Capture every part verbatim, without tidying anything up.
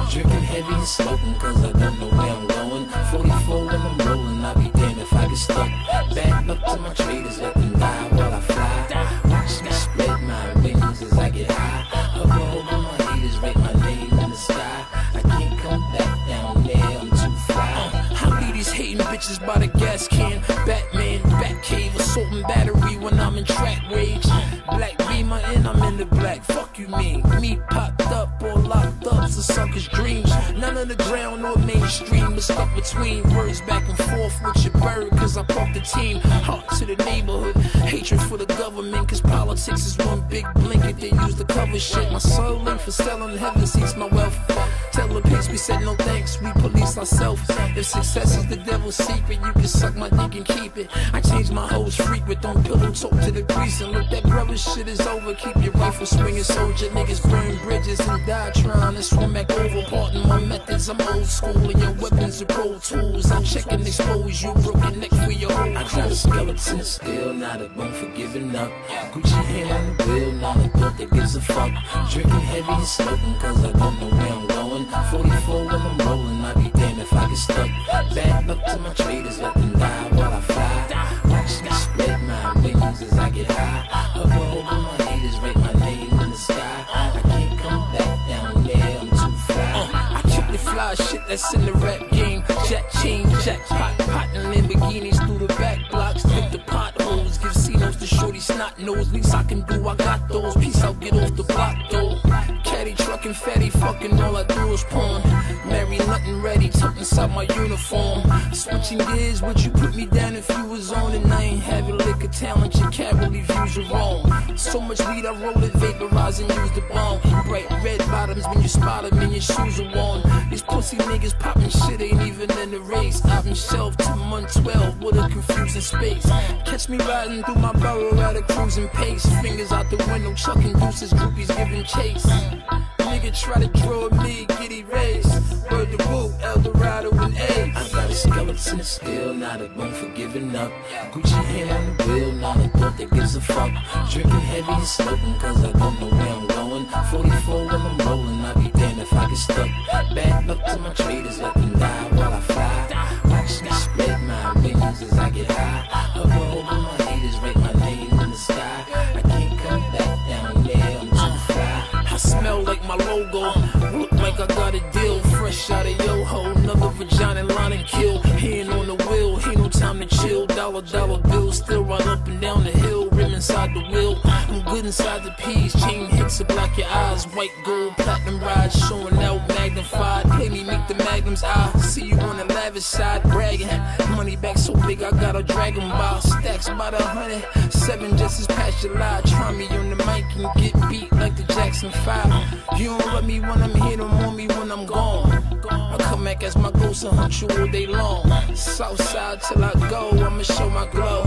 Drinking heavy and smoking cause I don't know where I'm going. Forty-four when I'm rolling, I'll be damned if I get stuck. Back up to my traders, let them die while I fly. Watch me spread my wings as I get high. Hover over my haters, write my name in the sky. I can't come back down there, I'm too fly. uh, I leave these hating bitches by the gas can. Batman, Batcave, assault and battery when I'm in track rage. Black beamer and I'm in the black, fuck you mean. Me popped up or locked up, so suckers dreams. None of the ground or mainstream, but stuck between words back and forth with your bird. Cause I parked the team, heart to the neighborhood. Hatred for the government, cause politics is one big blanket. They use to cover shit. My soul in for selling, heaven seeks my wealth. Tell the pigs we said no thanks, we police ourselves. If success is the devil's secret, you can suck my dick and keep it. I change my hoes frequent, don't pillow talk to the priest. And look, that brother shit is over, keep your rifle swinging. Soldier niggas burn bridges and die trying to swim back over. Pardon my methods, I'm old school and your weapons are pro tools. I check and expose you, broken neck for your whole. I got a skeleton still, not a bone for giving up. Gucci hand on the wheel, not a thought that gives a fuck. Drinking heavy and smoking cause I don't know where I'm going. Forty-four when I'm rolling, I'll be damned if I get stuck. Back up to my traders, let them die while I fly. Watch me spread my wings as I get high. Hover over my haters, write my name in the sky. I can't come back down there, I'm too fly. uh, I kick the fly shit that's in the rap game. Jack chain, jackpot, pot and Lamborghinis through the back blocks. Hit the potholes, give C-notes to shorty snot nose. Least I can do, I got those. Peace out, get off the block though. Caddy trucking, fatty fucking, all I do is pawn. Marry nothing ready, tucked inside my uniform. Switching gears, would you put me down if you was on? And I ain't having liquor talent, your cavalry views are wrong. So much weed I roll it, vaporize and use the bomb. Bright red bottoms when you spot them and your shoes are worn. These pussy niggas popping shit ain't even in the race. I've been shelved to month twelve with a confusing space. Catch me riding through my borough at a cruising pace. Fingers out the window, chucking deuces, groupies giving chase. Nigga try to draw me, get erased. Word to woo, Eldorado and A's. I got a skeleton still, not a bone for giving up. Gucci hand on the wheel, not a thought that gives a fuck. Drinking heavy and smoking cause I don't know where I'm going. Forty-four when I'm rolling, I'll be damned if I get stuck. Back up to my traders, let them die while I fly. Watch me spread my wings as I get high. Hover over my haters, write my name in the sky. I can't come back down there, I'm too fly. I smell like my logo, look like I got a deal. Fresh out of yo-ho, another vagina line and kill. Hand on the wheel, ain't no time to chill. Dollar, dollar bills, still run up and down the hill. Rim inside the wheel, I'm good inside the peas. Chain hits to block your eyes, white gold, platinum rides. Showing out magnified, play me, make the magnums. I see you on the lavish side, bragging. Money back so big, I gotta drag them by. Stacks by the hundred, seven just as past July. Try me on the mic and get beat like the Jackson five. You don't love me when I'm here, don't want me when I'm gone. I come back as my ghost and hunt you all day long. Southside till I go, I'ma show my glow.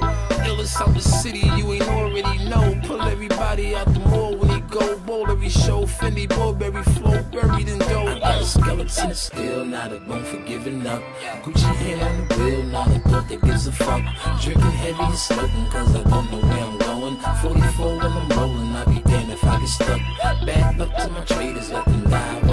Illest out the city, you ain't already know. Pull everybody out the mall when he go. Bowl every show, Fendi, Burberry flow, buried in dough. I got a skeleton still, not a bone for giving up. Gucci hand on the wheel, not a thought that gives a fuck. Drinking heavy and smoking cause I don't know where I'm going. Forty-four when I'm rolling, I'll be damned if I get stuck. Back up to my traders, let them die.